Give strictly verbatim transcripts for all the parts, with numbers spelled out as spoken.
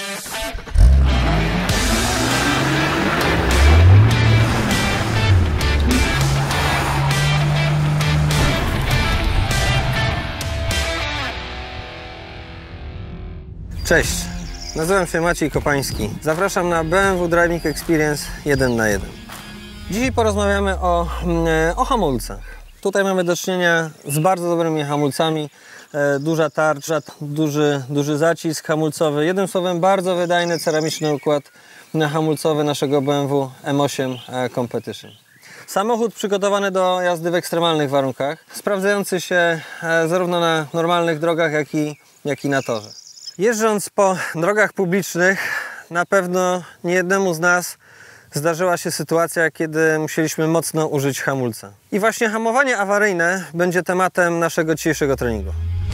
Cześć, nazywam się Maciej Kopański. Zapraszam na B M W Driving Experience jeden na jeden. Dzisiaj porozmawiamy o, o hamulcach. Tutaj mamy do czynienia z bardzo dobrymi hamulcami. E, duża tarcza, duży, duży zacisk hamulcowy. Jednym słowem bardzo wydajny ceramiczny układ hamulcowy naszego B M W M osiem Competition. Samochód przygotowany do jazdy w ekstremalnych warunkach, sprawdzający się zarówno na normalnych drogach, jak i, jak i na torze. Jeżdżąc po drogach publicznych, na pewno niejednemu z nas zdarzyła się sytuacja, kiedy musieliśmy mocno użyć hamulca. I właśnie hamowanie awaryjne będzie tematem naszego dzisiejszego treningu.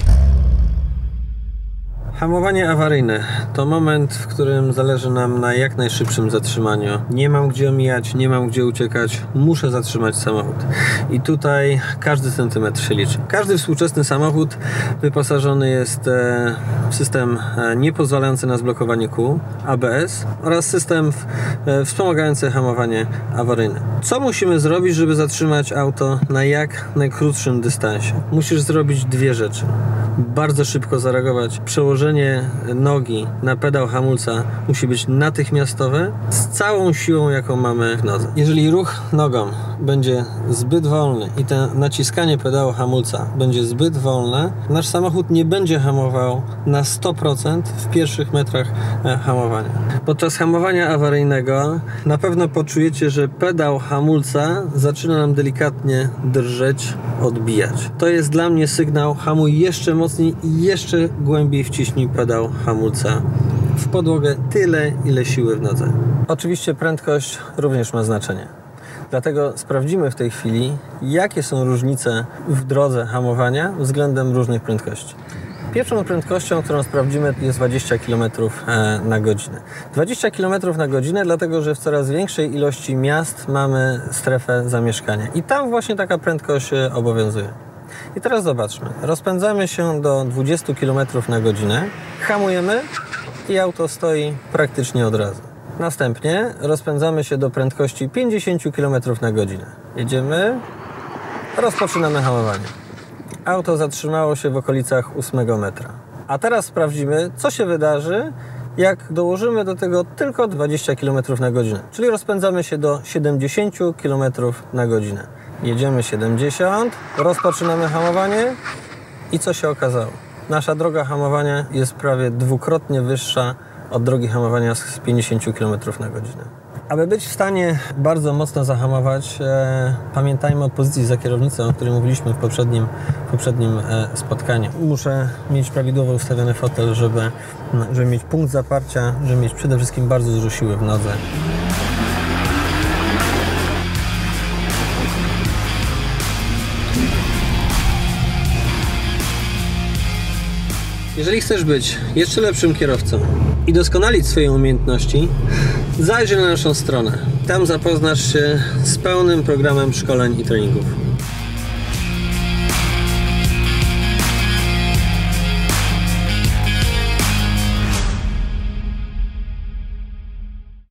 Hamowanie awaryjne to moment, w którym zależy nam na jak najszybszym zatrzymaniu. Nie mam gdzie omijać, nie mam gdzie uciekać, muszę zatrzymać samochód. I tutaj każdy centymetr się liczy. Każdy współczesny samochód wyposażony jest w system niepozwalający na zblokowanie kół, A B S oraz system wspomagający hamowanie awaryjne. Co musimy zrobić, żeby zatrzymać auto na jak najkrótszym dystansie? Musisz zrobić dwie rzeczy. Bardzo szybko zareagować, przełożenie nogi na pedał hamulca musi być natychmiastowe z całą siłą, jaką mamy w nodze. Jeżeli ruch nogą będzie zbyt wolny i to naciskanie pedału hamulca będzie zbyt wolne, nasz samochód nie będzie hamował na sto procent w pierwszych metrach hamowania. Podczas hamowania awaryjnego na pewno poczujecie, że pedał hamulca zaczyna nam delikatnie drżeć, odbijać. To jest dla mnie sygnał: hamuj jeszcze mocniej i jeszcze głębiej wciśnij pedał hamulca w podłogę tyle, ile siły w nodze. Oczywiście prędkość również ma znaczenie. Dlatego sprawdzimy w tej chwili, jakie są różnice w drodze hamowania względem różnych prędkości. Pierwszą prędkością, którą sprawdzimy, jest dwadzieścia kilometrów na godzinę. dwadzieścia kilometrów na godzinę, dlatego że w coraz większej ilości miast mamy strefę zamieszkania. I tam właśnie taka prędkość obowiązuje. I teraz zobaczmy. Rozpędzamy się do dwudziestu kilometrów na godzinę, hamujemy i auto stoi praktycznie od razu. Następnie rozpędzamy się do prędkości pięćdziesięciu kilometrów na godzinę. Jedziemy, rozpoczynamy hamowanie. Auto zatrzymało się w okolicach ósmego metra. A teraz sprawdzimy, co się wydarzy, jak dołożymy do tego tylko dwadzieścia kilometrów na godzinę. Czyli rozpędzamy się do siedemdziesięciu kilometrów na godzinę. Jedziemy siedemdziesiąt, rozpoczynamy hamowanie i co się okazało? Nasza droga hamowania jest prawie dwukrotnie wyższa od drogi hamowania z pięćdziesięciu kilometrów na godzinę. Aby być w stanie bardzo mocno zahamować, e, pamiętajmy o pozycji za kierownicą, o której mówiliśmy w poprzednim, poprzednim e, spotkaniu. Muszę mieć prawidłowo ustawiony fotel, żeby, żeby mieć punkt zaparcia, żeby mieć przede wszystkim bardzo dużo siły w nodze. Jeżeli chcesz być jeszcze lepszym kierowcą i doskonalić swoje umiejętności, zajrzyj na naszą stronę. Tam zapoznasz się z pełnym programem szkoleń i treningów.